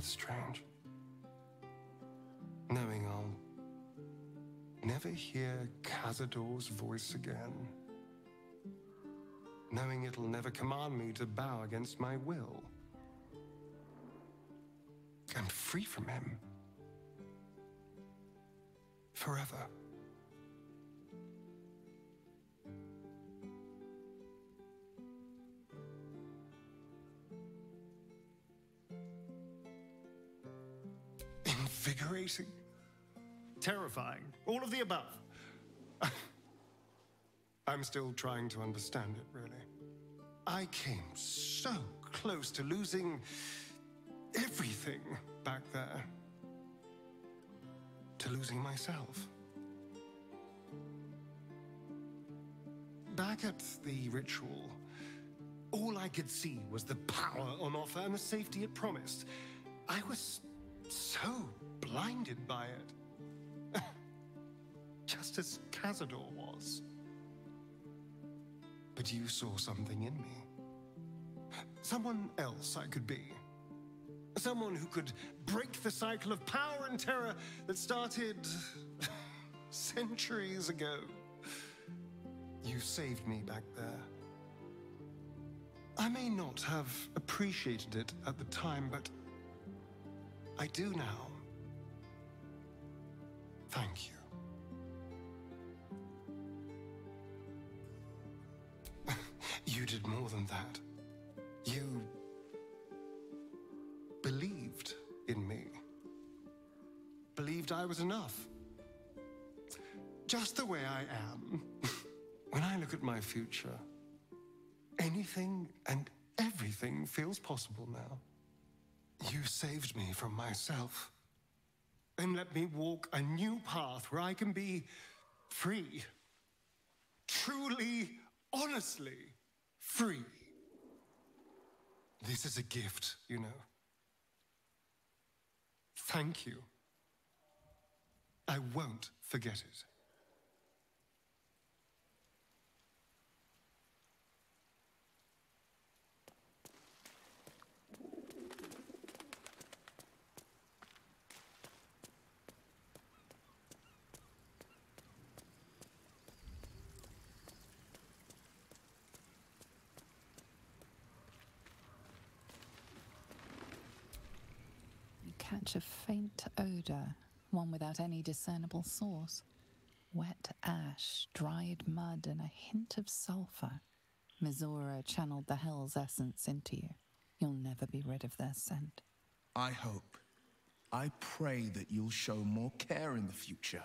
That's strange. Knowing I'll never hear Cazador's voice again. Knowing it'll never command me to bow against my will. I'm free from him. Forever. Invigorating. Terrifying. All of the above. I'm still trying to understand it, really. I came so close to losing everything back there. To losing myself. Back at the ritual, all I could see was the power on offer and the safety it promised. I was so blinded by it. Just as Cazador was. But you saw something in me. Someone else I could be. Someone who could break the cycle of power and terror that started centuries ago. You saved me back there. I may not have appreciated it at the time, but I do now. Thank you. You did more than that. You believed in me. Believed I was enough. Just the way I am. When I look at my future, anything and everything feels possible now. You saved me from myself. And let me walk a new path where I can be free. Truly, honestly free. This is a gift, you know. Thank you. I won't forget it. Catch a faint odor, one without any discernible source. Wet ash, dried mud, and a hint of sulfur. Mizora channeled the hell's essence into you. You'll never be rid of their scent. I hope. I pray that you'll show more care in the future.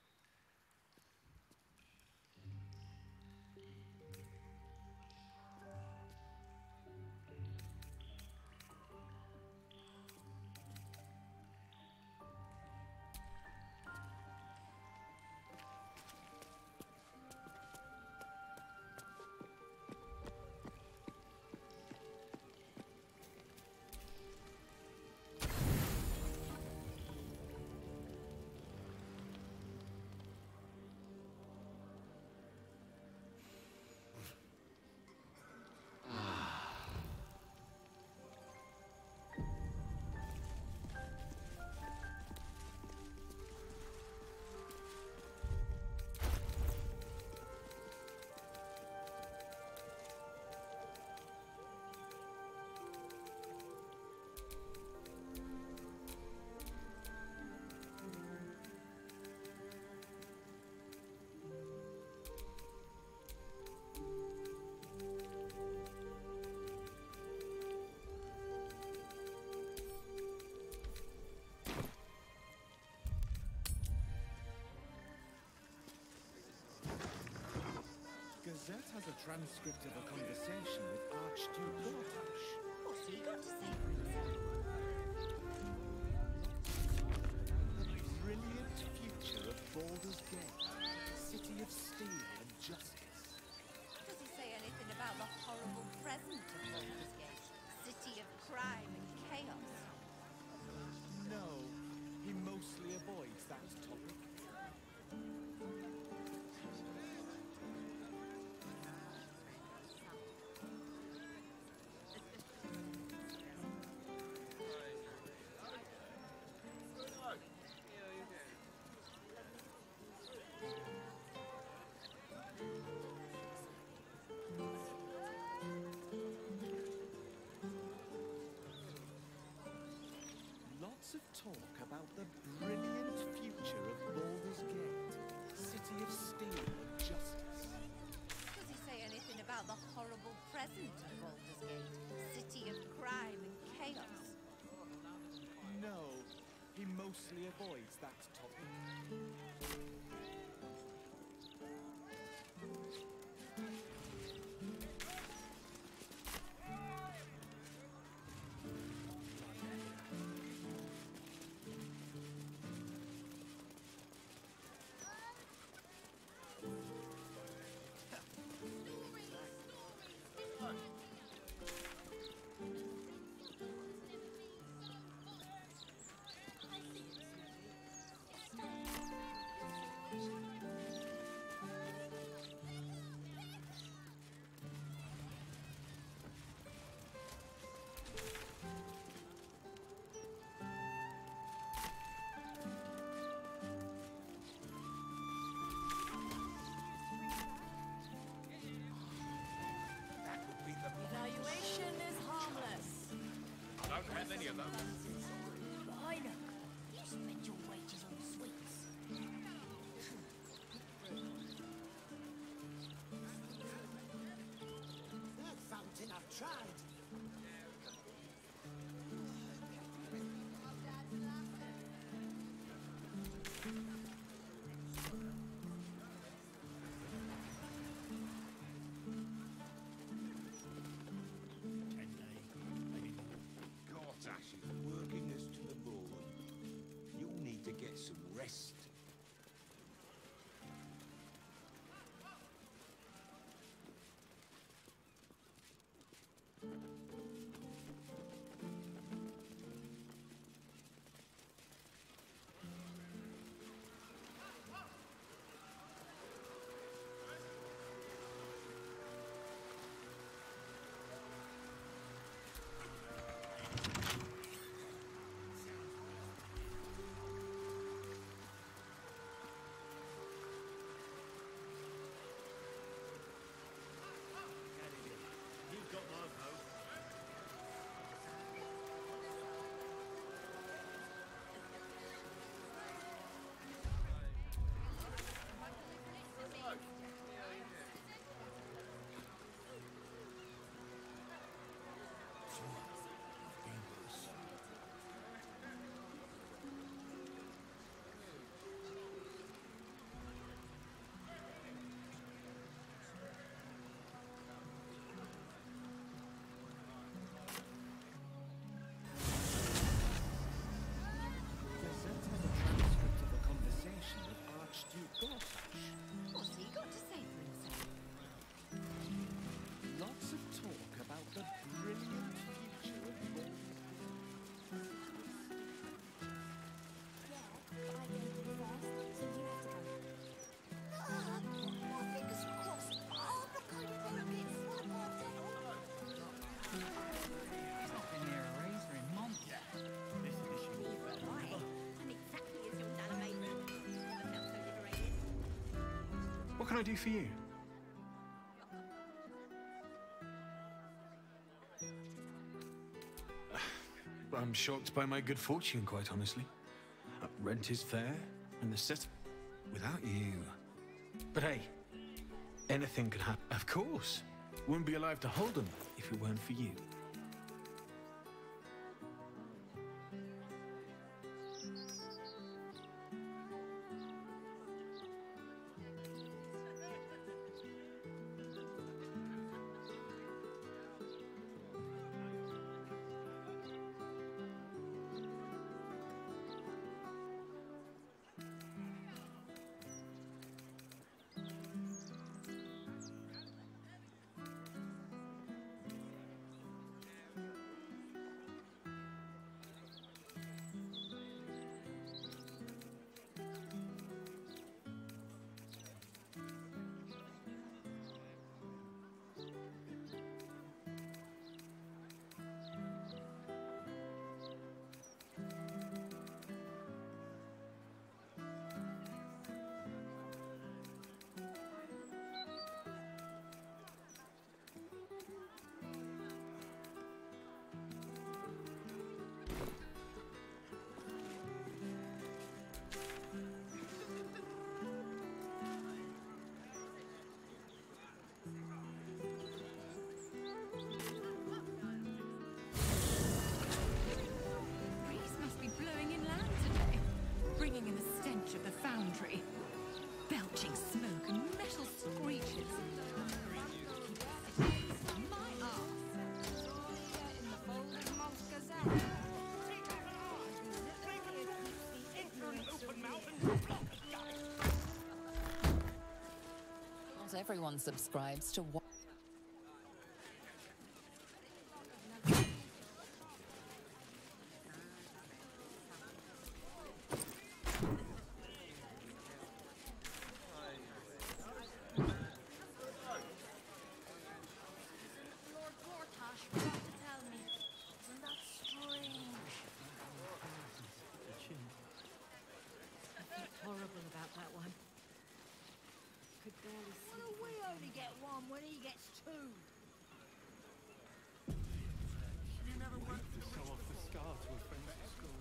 Gazette has a transcript of a conversation with Archduke Baldur. What's he got to say? The brilliant future of Baldur's Gate, city of steel and justice. Does he say anything about the horrible present of Baldur's Gate? City of crime and chaos? No, he mostly avoids that topic. brilliant future of Baldur's Gate, city of steel and justice. Does he say anything about the horrible present of Baldur's Gate, city of crime and chaos? No, he mostly avoids that topic. Evaluation is harmless. Don't have any of them. But I know. You spend your wages on sweets. That fountain I've tried. Gortash is working us to the bone. You'll need to get some rest. You've got my vote. Gazette has a transcript of a conversation with Archduke Gortash. What's he got to say for himself? Lots of talk about the brilliant future of Baldur's Been near a razor in months. This edition. Right. And exactly as your nana made me. Never felt so liberated. What can I do for you? I'm shocked by my good fortune, quite honestly. Rent is fair, and the set without you. But hey, anything could happen. Of course. Wouldn't be alive to hold them if it weren't for you. Not everyone subscribes to what. Lord Gortash forgot to tell me. Isn't that strange? I feel horrible about that one. Could barely see. Well, we only get one when he gets two. You never worked to show off the scar to a friend at school.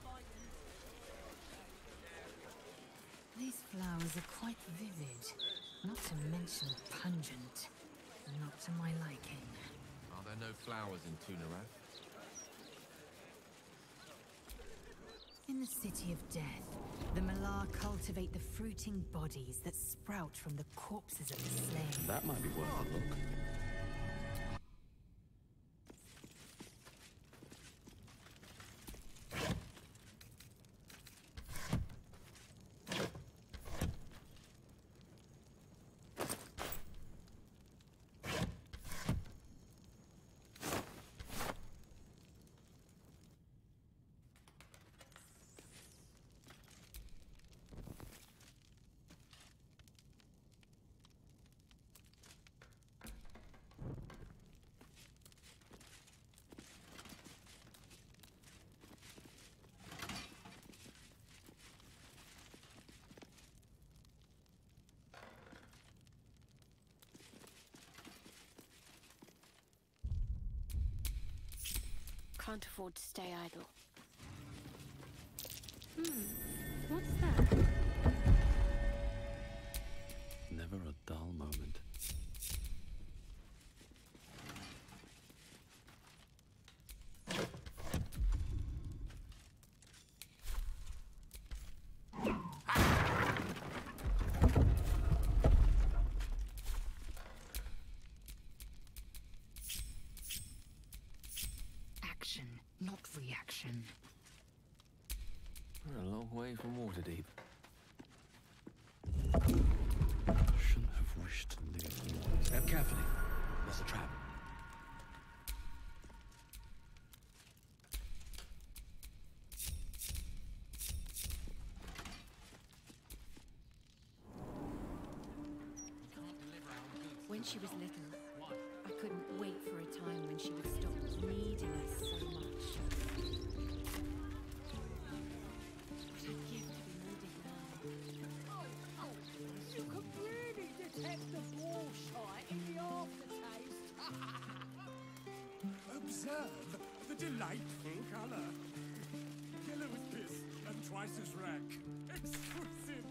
These flowers are quite vivid, not to mention pungent. Not to my liking. Are there no flowers in Tunarath? In the City of Death, the Malar cultivate the fruiting bodies that sprout from the corpses of the slain. That might be worth a look. Can't afford to stay idle. What's that? Never a dull moment. Action, not reaction. We're a long way from Waterdeep. Shouldn't have wished to live. Step carefully. There's a trap. When she was little, I couldn't wait for a time when she would stop needing us so much. What a gift to be needed now. You can really detect the bullshit in the aftertaste. Observe the delightful color. Yellow as piss and twice as rank. Exquisite.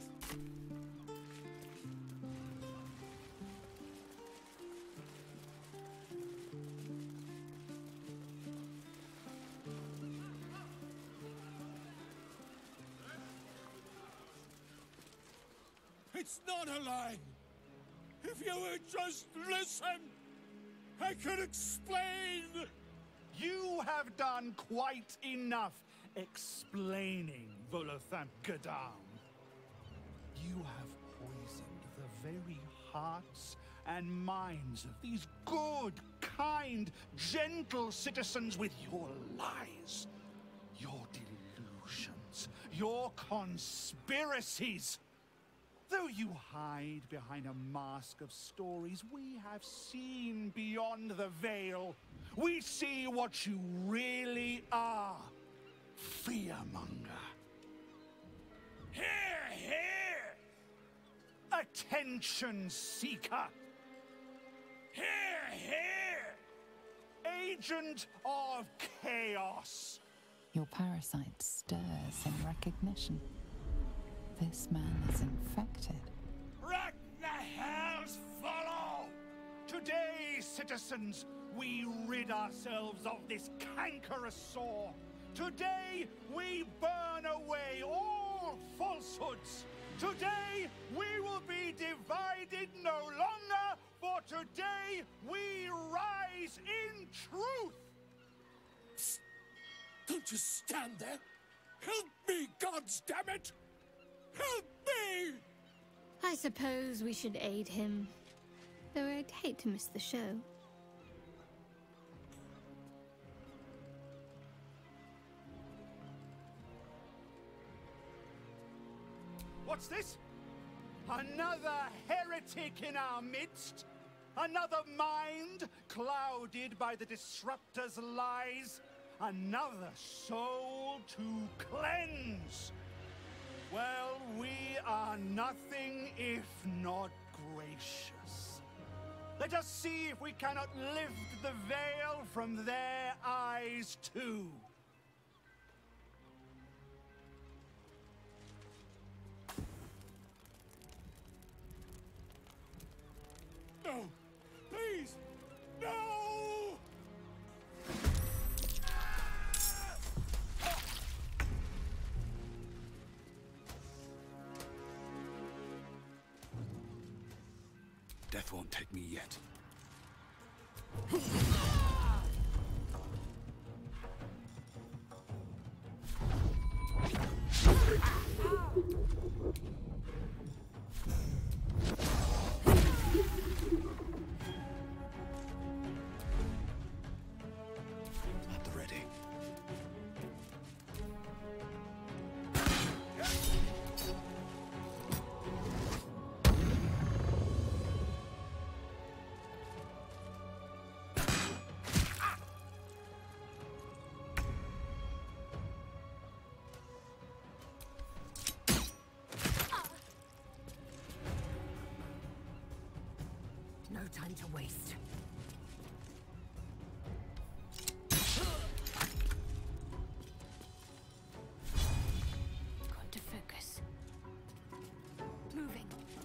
It's not a lie. If you would just listen, I could explain. You have done quite enough explaining, Volothamp Gadam. You have poisoned the very hearts and minds of these good, kind, gentle citizens with your lies, your delusions, your conspiracies. Though you hide behind a mask of stories, we have seen beyond the veil. We see what you really are. Fearmonger. Here, here! Attention seeker. Here, here! Agent of chaos. Your parasite stirs in recognition. This man is infected. Let the hells follow! Today, citizens, we rid ourselves of this cankerous sore. Today, we burn away all falsehoods. Today, we will be divided no longer, for today, we rise in truth. Don't just stand there. Help me, gods damn it! Help me! I suppose we should aid him. Though I'd hate to miss the show. What's this? Another heretic in our midst? Another mind clouded by the Disruptor's lies? Another soul to cleanse? Well, we are nothing if not gracious. Let us see if we cannot lift the veil from their eyes too. No! Please! No! Death won't take me yet. At the ready. No time to waste. Got to focus. Moving.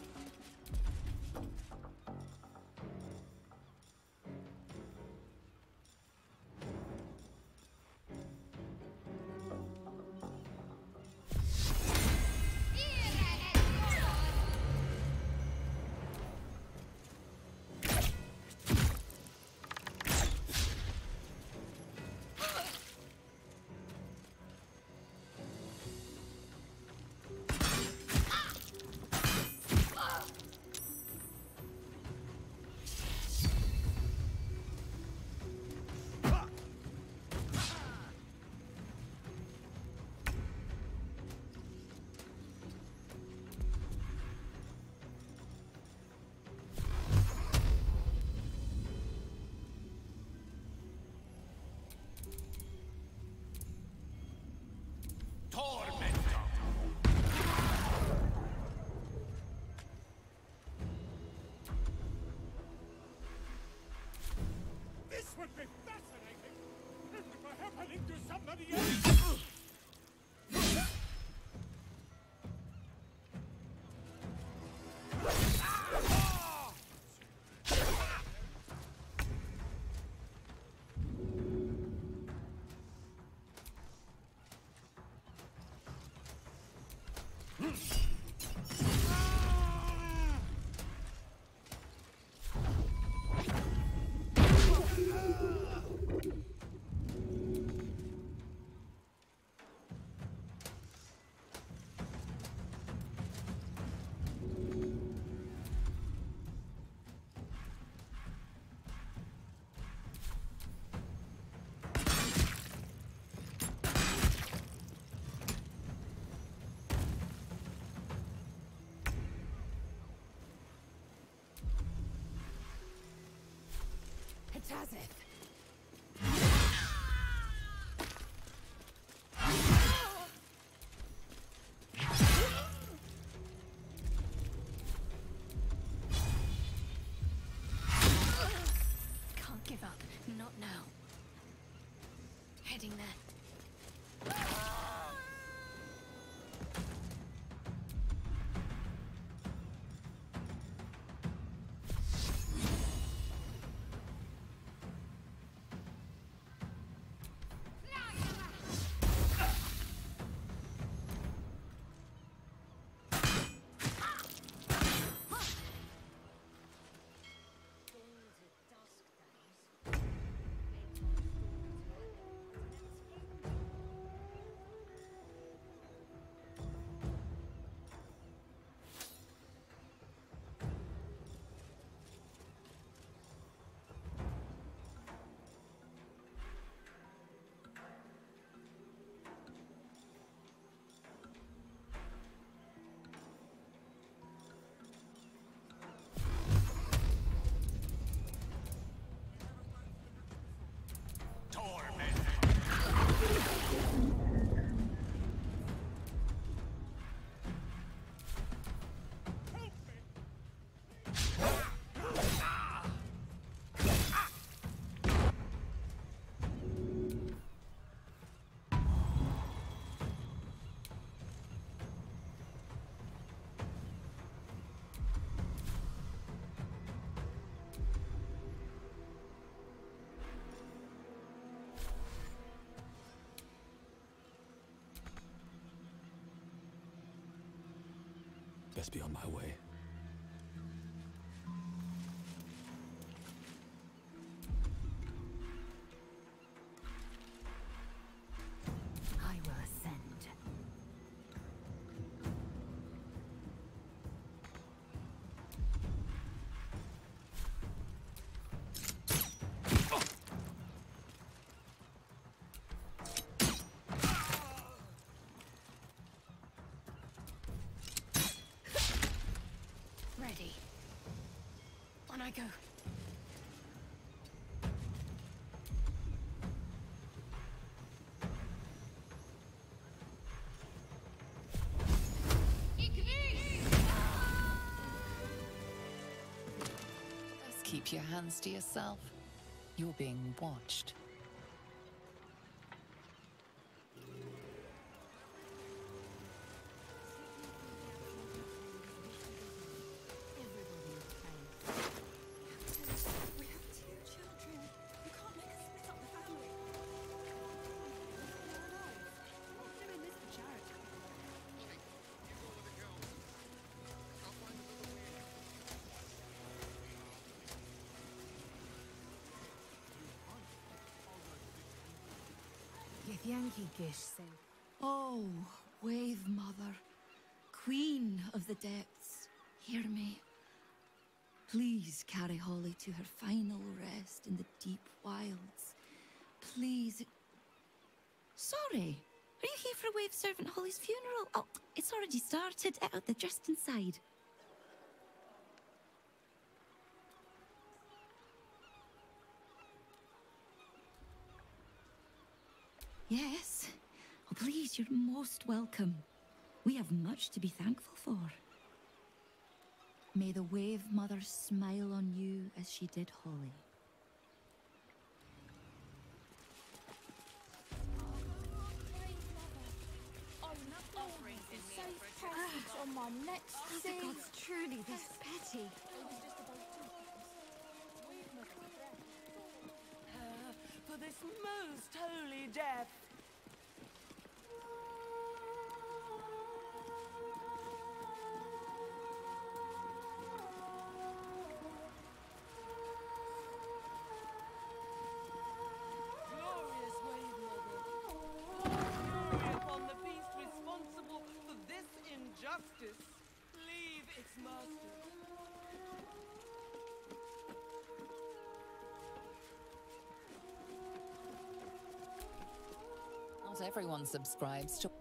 This would be fascinating! If I have a link to somebody else! Tazith. Can't give up. Not now. Heading there. Best be on my way. I will ascend. Ready. On I go. Just keep your hands to yourself. You're being watched. We have two children. You can't make us split up the family. We're not doing this for charity. Yankee Gish say. Oh, Wave Mother, Queen of the Depths, hear me. Please carry Holly to her final rest in the deep wilds. Please. Sorry, are you here for Wave Servant Holly's funeral? Oh, it's already started. They're just inside. Yes. Oh, please, you're most welcome. We have much to be thankful for. May the Wave Mother smile on you as she did Holly. On my next Oh, the gods, truly this petty. For this most holy death. Glorious Wave Mother, fury upon the beast responsible for this injustice. Leave its master. Not everyone subscribes to...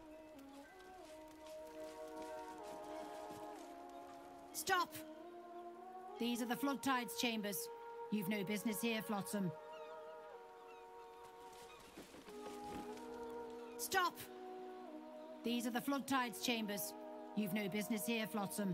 Stop! These are the Flood Tides chambers. You've no business here, Flotsam. Stop! These are the Flood Tides chambers. You've no business here, Flotsam.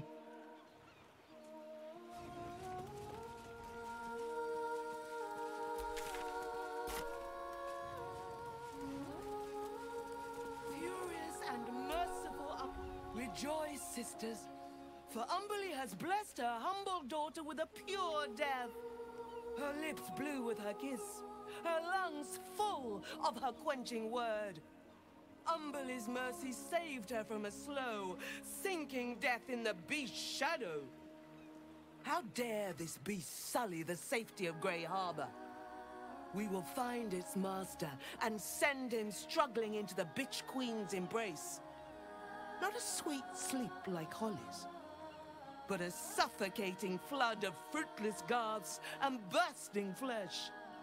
Furious and merciful rejoice, sisters, for Umberly has blessed her humble daughter with a pure death. Her lips blue with her kiss, her lungs full of her quenching word. Umberly's mercy saved her from a slow, sinking death in the beast's shadow. How dare this beast sully the safety of Grey Harbor? We will find its master and send him struggling into the bitch queen's embrace. Not a sweet sleep like Holly's, but a suffocating flood of fruitless garths and bursting flesh.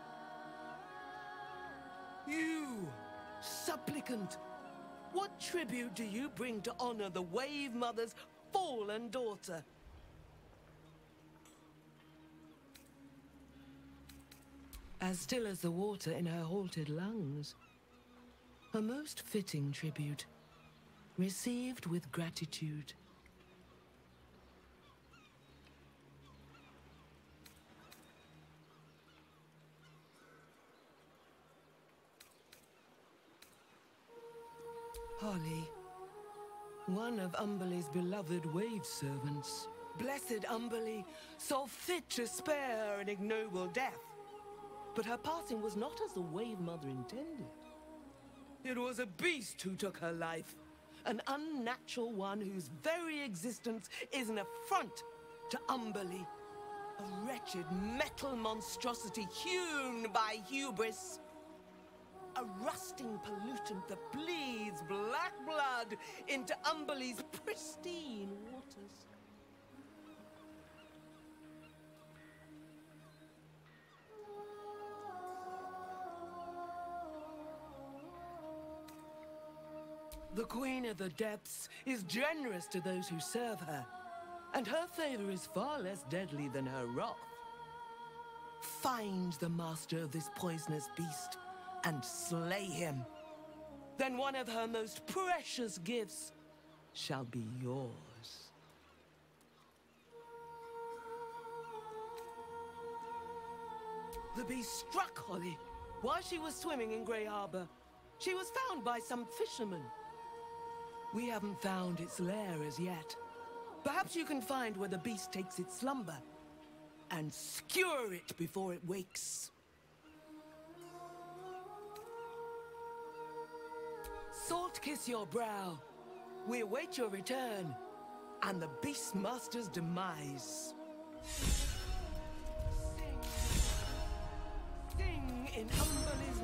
You, supplicant, what tribute do you bring to honor the Wave Mother's fallen daughter? As still as the water in her halted lungs. A most fitting tribute, received with gratitude. Holly, one of Umberly's beloved wave servants. Blessed Umberly saw fit to spare her an ignoble death. But her passing was not as the Wave Mother intended. It was a beast who took her life, an unnatural one whose very existence is an affront to Umberly. A wretched metal monstrosity hewn by hubris. A rusting pollutant that bleeds black blood into Umberly's pristine waters. The Queen of the Depths is generous to those who serve her, and her favor is far less deadly than her wrath. Find the master of this poisonous beast and slay him. Then one of her most precious gifts shall be yours. The beast struck Holly while she was swimming in Grey Harbor. She was found by some fishermen. We haven't found its lair as yet. Perhaps you can find where the beast takes its slumber and skewer it before it wakes. Salt kiss your brow. We await your return and the Beastmaster's demise. Sing in Umberly's